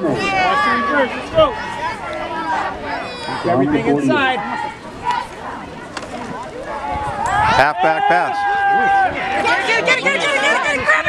Let's go. Keep everything inside. Halfback pass. Get it, grab it!